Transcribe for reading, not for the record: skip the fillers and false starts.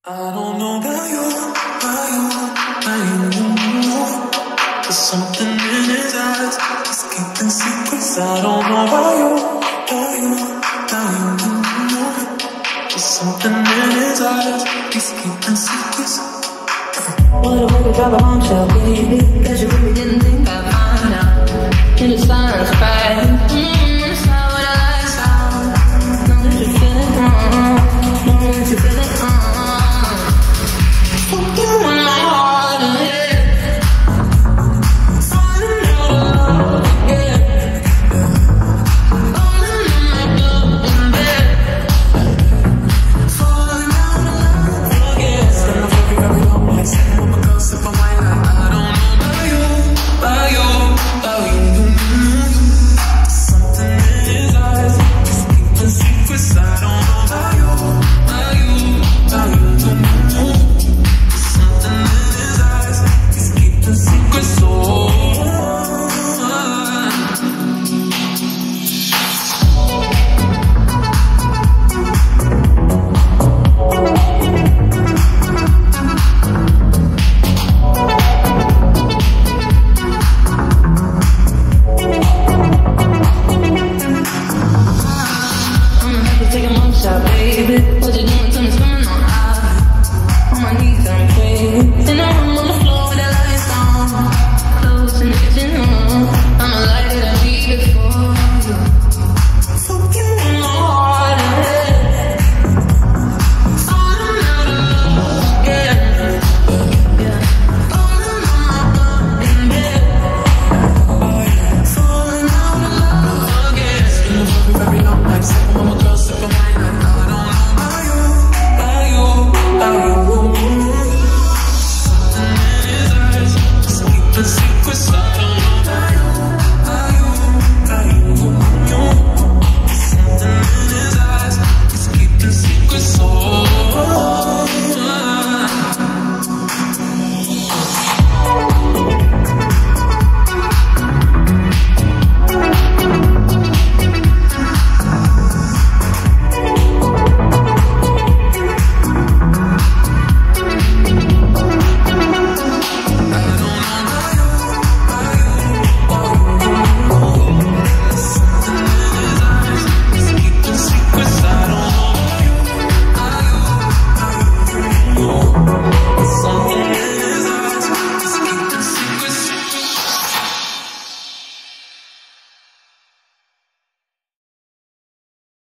I don't know about you, there's something in his eyes, he's keeping secrets. I don't know about you, there's something in his eyes, he's keeping secrets. What a way to drop a bombshell, baby, 'cause you really didn't